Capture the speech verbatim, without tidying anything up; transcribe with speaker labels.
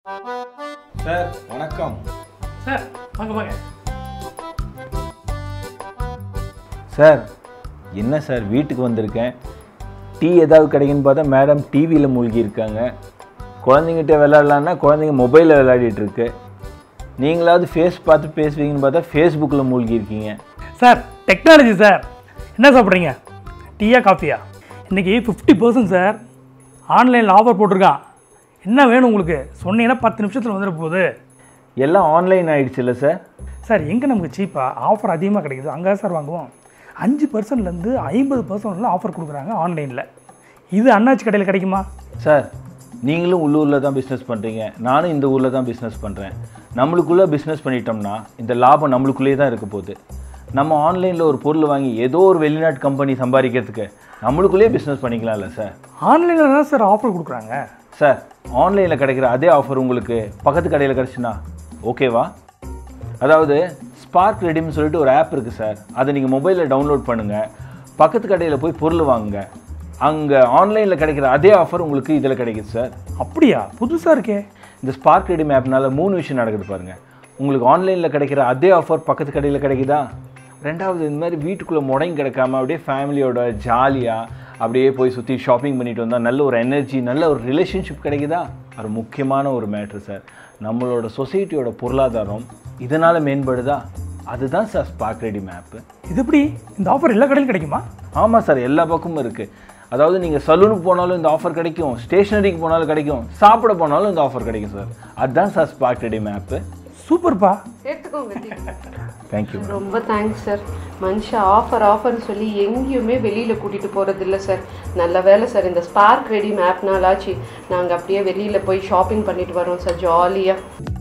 Speaker 1: Sir வணக்கம்.
Speaker 2: Sir வாங்க வாங்க.
Speaker 1: சார் என்ன சார் வீட்டுக்கு வந்திருக்கேன், டீ ஏதாவது கிடைக்குன்னு பார்த்தா மேடம் டிவியில் மூழ்கி இருக்காங்க. குழந்தைங்கிட்ட விளையாடலான்னா குழந்தைங்க மொபைலில் விளையாடிட்டு இருக்கு. நீங்களாவது ஃபேஸ் பார்த்து பேசுவீங்கன்னு பார்த்தா ஃபேஸ்புக்கில் மூழ்கி இருக்கீங்க.
Speaker 2: Sir technology sir. என்ன சாப்பிட்றீங்க, டீயா காஃபியா? இன்றைக்கி ஃபிஃப்டி பர்சன்ட் சார் ஆன்லைனில் ஆஃபர் போட்டிருக்கான். என்ன வேணும் உங்களுக்கு சொன்னீங்கன்னா பத்து நிமிஷத்தில் வந்துட போகுது.
Speaker 1: எல்லாம் ஆன்லைன் ஆகிடுச்சு இல்லை சார்?
Speaker 2: சார் எங்கே நமக்கு சீப்பாக ஆஃபர் அதிகமாக கிடைக்குது அங்கே சார் வாங்குவோம். அஞ்சு பர்சன்ட்லேருந்து ஐம்பது பர்சன்ட்லாம் ஆஃபர் கொடுக்குறாங்க ஆன்லைனில். இது அண்ணாச்சி கடையில் கிடைக்குமா?
Speaker 1: சார் நீங்களும் உள்ளூரில் தான் பிஸ்னஸ் பண்ணுறீங்க, நானும் இந்த ஊரில் தான் பிஸ்னஸ் பண்ணுறேன். நம்மளுக்குள்ளே பிஸ்னஸ் பண்ணிட்டோம்னா இந்த லாபம் நம்மளுக்குள்ளேயே தான் இருக்க போகுது. நம்ம ஆன்லைனில் ஒரு பொருள் வாங்கி ஏதோ ஒரு வெளிநாட்டு கம்பெனி சம்பாதிக்கிறதுக்கு நம்மளுக்குள்ளேயே பிஸ்னஸ் பண்ணிக்கலாம்ல சார்?
Speaker 2: ஆன்லைனில் தான் சார் ஆஃபர் கொடுக்குறாங்க.
Speaker 1: சார் ஆன்லைனில் கிடைக்கிற அதே ஆஃபர் உங்களுக்கு பக்கத்து கடையில் கிடச்சுன்னா ஓகேவா? அதாவது ஸ்பார்க் ரெடீம்ஸ் சொல்லிட்டு ஒரு ஆப் இருக்குது சார், அதை நீங்கள் மொபைலில் டவுன்லோட் பண்ணுங்கள். பக்கத்து கடையில் போய் பொருள் வாங்குங்க, அங்கே ஆன்லைனில் கிடைக்கிற அதே ஆஃபர் உங்களுக்கு இதில் கிடைக்குது சார்.
Speaker 2: அப்படியா? புதுசாக இருக்கே.
Speaker 1: இந்த ஸ்பார்க் ரெடீம் ஆப்னால மூணு விஷயம் நடக்குது பாருங்கள். உங்களுக்கு ஆன்லைனில் கிடைக்கிற அதே ஆஃபர் பக்கத்து கடையில் கிடைக்குதா? ரெண்டாவது, இந்த மாதிரி வீட்டுக்குள்ளே முடங்கி கிடக்காமல் அப்படியே ஃபேமிலியோட ஜாலியாக அப்படியே போய் சுற்றி ஷாப்பிங் பண்ணிட்டு வந்தால் நல்ல ஒரு எனர்ஜி, நல்ல ஒரு ரிலேஷன்ஷிப் கிடைக்குதா? அது முக்கியமான ஒரு மேட்ரு சார். நம்மளோட சொசைட்டியோட பொருளாதாரம் இதனால் மேம்படுதா? அதுதான் சார் ஸ்பார்க் ரெடீம் ஆப்பு.
Speaker 2: இது எப்படி இந்த ஆஃபர் எல்லா கடையிலும் கிடைக்குமா?
Speaker 1: ஆமாம் சார், எல்லா பக்கமும் இருக்குது. அதாவது நீங்கள் சலூனுக்கு போனாலும் இந்த ஆஃபர் கிடைக்கும், ஸ்டேஷனரிக்கு போனாலும் கிடைக்கும், சாப்பிட போனாலும் இந்த ஆஃபர் கிடைக்கும் சார். அதுதான் சார் ஸ்பார்க் ரெடீம் ஆப்பு.
Speaker 2: சூப்பர்ப்பா,
Speaker 3: எடுத்துக்கோங்க.
Speaker 1: தேங்க்யூ.
Speaker 3: ரொம்ப தேங்க்ஸ் சார். மனுஷன் ஆஃபர் ஆஃபர்னு சொல்லி எங்கேயுமே வெளியில் கூட்டிகிட்டு போகிறது இல்லை சார். நல்ல வேலை சார், இந்த ஸ்பார்க் ரெடீம் ஆப்னாலாச்சு நாங்கள் அப்படியே வெளியில் போய் ஷாப்பிங் பண்ணிட்டு வரோம் சார் ஜாலியாக.